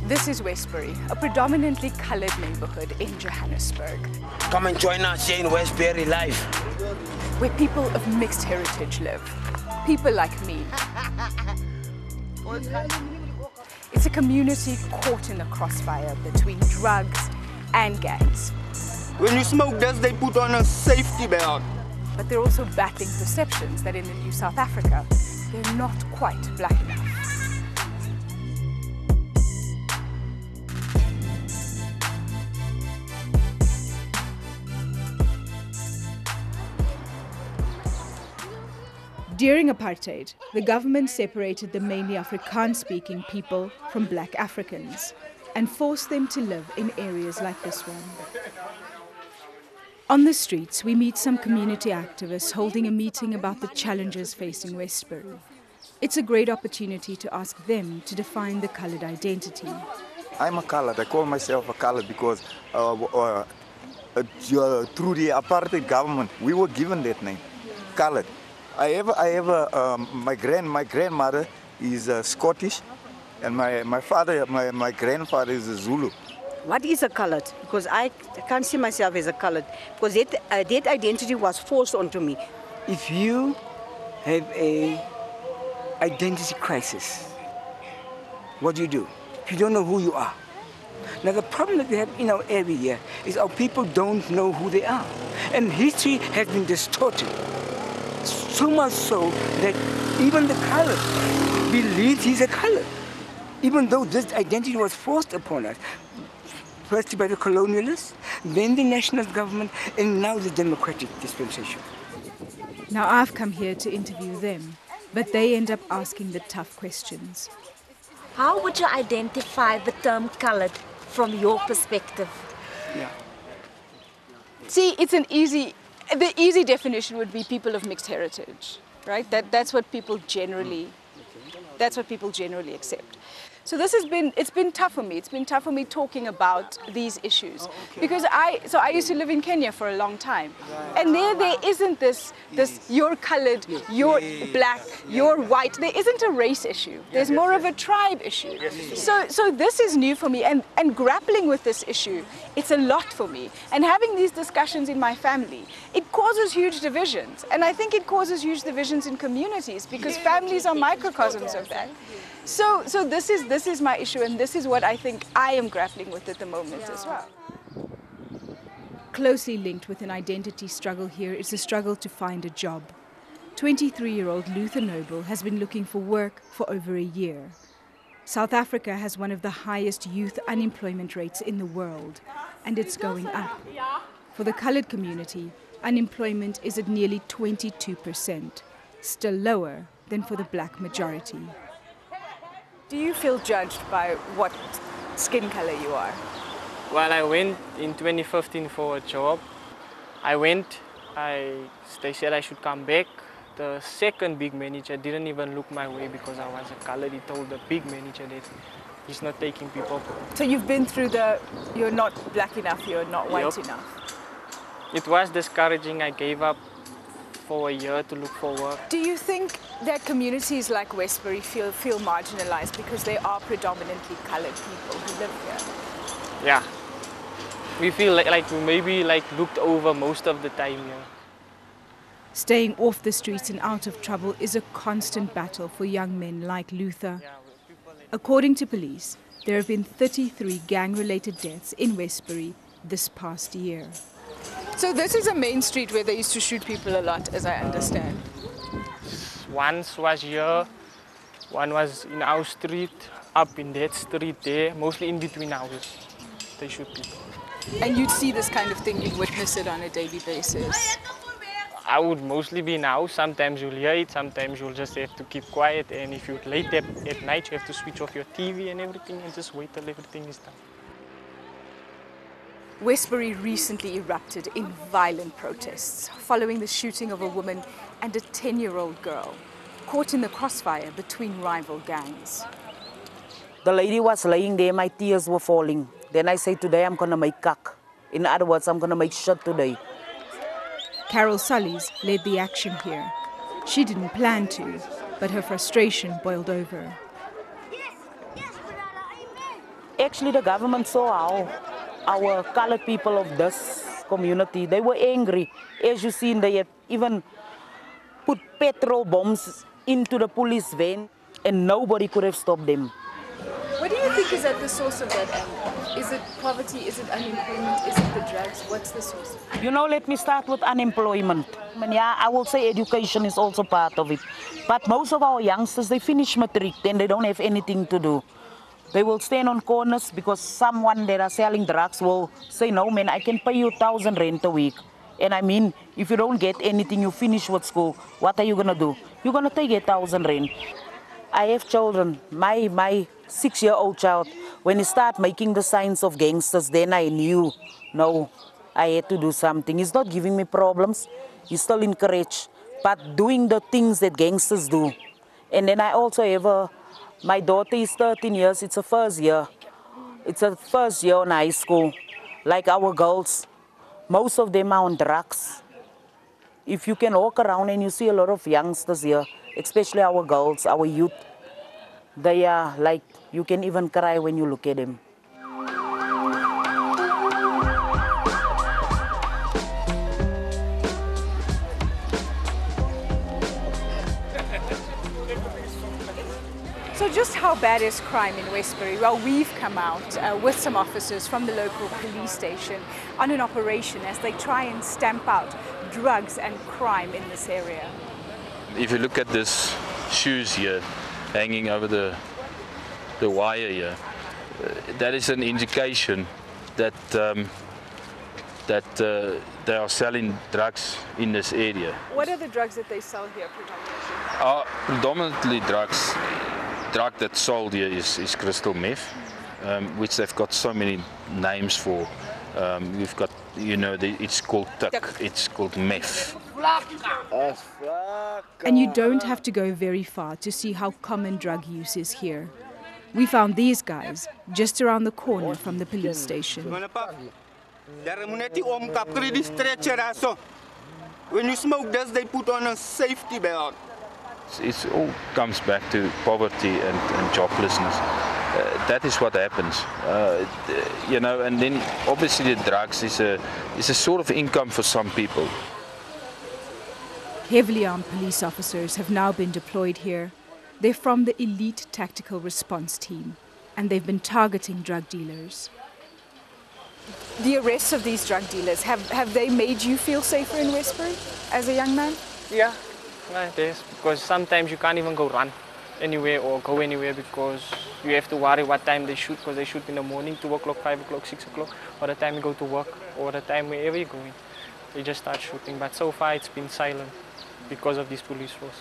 This is Westbury, a predominantly coloured neighbourhood in Johannesburg. Come and join us here in Westbury Life, where people of mixed heritage live. People like me. It's a community caught in the crossfire between drugs and gangs. When you smoke this, they put on a safety belt. But they're also battling perceptions that in the new South Africa, they're not quite black enough. During apartheid, the government separated the mainly Afrikaans-speaking people from black Africans and forced them to live in areas like this one. On the streets, we meet some community activists holding a meeting about the challenges facing Westbury. It's a great opportunity to ask them to define the coloured identity. I'm a coloured. I call myself a coloured because through the apartheid government, we were given that name, coloured. My grandmother is Scottish, and my grandfather is a Zulu. What is a coloured? Because I can't see myself as a coloured, because that identity was forced onto me. If you have a identity crisis, what do you do? You don't know who you are. Now the problem that we have in our area is our people don't know who they are, and history has been distorted. So much so that even the coloured believes he's a coloured, even though this identity was forced upon us. First by the colonialists, then the nationalist government, and now the democratic dispensation. Now I've come here to interview them, but they end up asking the tough questions. How would you identify the term coloured from your perspective? Yeah. See, the easy definition would be people of mixed heritage, right? That's what people generally accept. So it's been tough for me. It's been tough for me talking about these issues because I used to live in Kenya for a long time, and there isn't this you're coloured, you're black, you're white. There isn't a race issue. There's more of a tribe issue. So this is new for me, and grappling with this issue, it's a lot for me. And having these discussions in my family, it causes huge divisions, and I think it causes huge divisions in communities because families are microcosms of that. So this is my issue, and this is what I think I am grappling with at the moment as well. Closely linked with an identity struggle here is the struggle to find a job. 23-year-old Luther Noble has been looking for work for over a year. South Africa has one of the highest youth unemployment rates in the world, and it's going up. For the coloured community, unemployment is at nearly 22%, still lower than for the black majority. Do you feel judged by what skin colour you are? Well, I went in 2015 for a job. They said I should come back. The second big manager didn't even look my way because I was a coloured. He told the big manager that he's not taking people. So you've been through you're not black enough, you're not white enough. It was discouraging. I gave up for a year to look for work. Do you think that communities like Westbury feel marginalised because they are predominantly coloured people who live here? Yeah. We feel like we maybe looked over most of the time here. Staying off the streets and out of trouble is a constant battle for young men like Luther. According to police, there have been 33 gang-related deaths in Westbury this past year. So this is a main street where they used to shoot people a lot, as I understand. Once was here, one was in our street, up in that street there, mostly in between houses. They shoot people. And you'd see this kind of thing, you'd witness it on a daily basis? I would mostly be in house. Sometimes you'll hear it, sometimes you'll just have to keep quiet. And if you're late at night, you have to switch off your TV and everything and just wait till everything is done. Westbury recently erupted in violent protests following the shooting of a woman and a 10-year-old girl caught in the crossfire between rival gangs. The lady was laying there, my tears were falling. Then I said, today I'm going to make kak. In other words, I'm going to make shit today. Carelse led the action here. She didn't plan to, but her frustration boiled over. Actually, the government saw how our colored people of this community, they were angry. As you seen, they had even put petrol bombs into the police van and nobody could have stopped them. What do you think is at the source of that anger? Is it poverty? Is it unemployment? Is it the drugs? What's the source? You know, let me start with unemployment. I mean, yeah, I will say education is also part of it. But most of our youngsters, they finish matric, then they don't have anything to do. They will stand on corners because someone that are selling drugs will say, no man, I can pay you 1,000 rand a week. And I mean, if you don't get anything, you finish with school, what are you gonna do? You're gonna take 1,000 rand. I have children. My 6-year-old child, when he started making the signs of gangsters, then I knew, no, I had to do something. He's not giving me problems. He's still encouraged, but doing the things that gangsters do. And then I also have my daughter is 13 years. It's her first year. It's her first year in high school. Like our girls, most of them are on drugs. If you can walk around and you see a lot of youngsters here, especially our girls, our youth, they are like, you can even cry when you look at them. So just how bad is crime in Westbury? Well, we've come out with some officers from the local police station on an operation as they try and stamp out drugs and crime in this area. If you look at this shoes here hanging over the wire here, that is an indication that they are selling drugs in this area. What are the drugs that they sell here Predominantly drugs. Drug that's sold here is crystal meth, which they've got so many names for. We've got, you know, it's called tuck, it's called meth. And you don't have to go very far to see how common drug use is here. We found these guys just around the corner from the police station. When you smoke this, they put on a safety belt. It all comes back to poverty and joblessness. That is what happens, you know. And then obviously the drugs is a sort of income for some people. Heavily armed police officers have now been deployed here. They're from the elite tactical response team, and they've been targeting drug dealers. The arrests of these drug dealers, have they made you feel safer in Westbury as a young man? Yeah, it is, because sometimes you can't even go run anywhere or go anywhere because you have to worry what time they shoot, because they shoot in the morning, 2 o'clock, 5 o'clock, 6 o'clock, or the time you go to work, or the time wherever you're going, they just start shooting. But so far it's been silent because of this police force.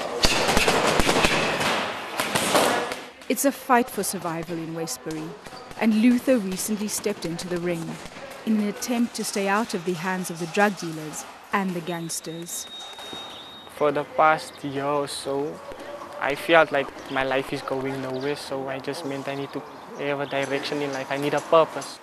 It's a fight for survival in Westbury, and Luther recently stepped into the ring in an attempt to stay out of the hands of the drug dealers and the gangsters. For the past year or so, I felt like my life is going nowhere, so I just meant I need to have a direction in life. I need a purpose.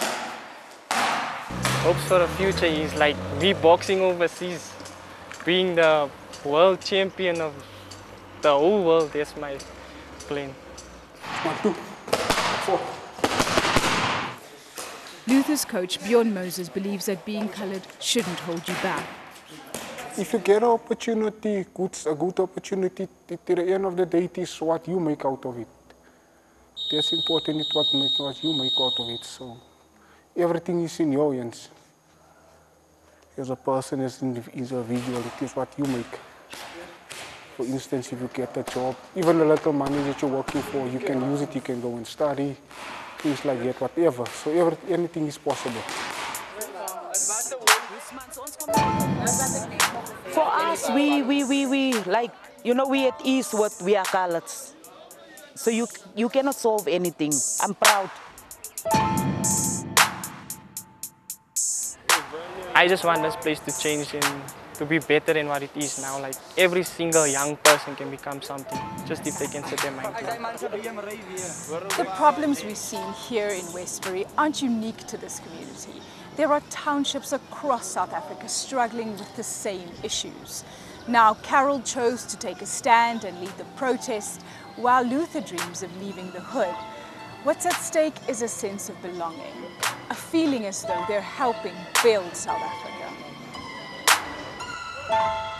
Hopes for the future is like me boxing overseas, being the world champion of the whole world. That's my plan. 1, 2, 4. Luther's coach, Bjorn Moses, believes that being coloured shouldn't hold you back. If you get an opportunity, a good opportunity, at the end of the day, it is what you make out of it. That's important, it's what you make out of it. So everything is in your hands. As a person, as an individual, it is what you make. For instance, if you get a job, even the little money that you're working for, you can use it, you can go and study, things like that, whatever. So anything is possible. For us, we like, you know, we at Eastwood, we are colours. So you cannot solve anything. I'm proud. I just want this place to change and to be better than what it is now. Like every single young person can become something, just if they can set their mind to it. The problems we've seen here in Westbury aren't unique to this community. There are townships across South Africa struggling with the same issues. Now, Carol chose to take a stand and lead the protest, while Luther dreams of leaving the hood. What's at stake is a sense of belonging, a feeling as though they're helping build South Africa.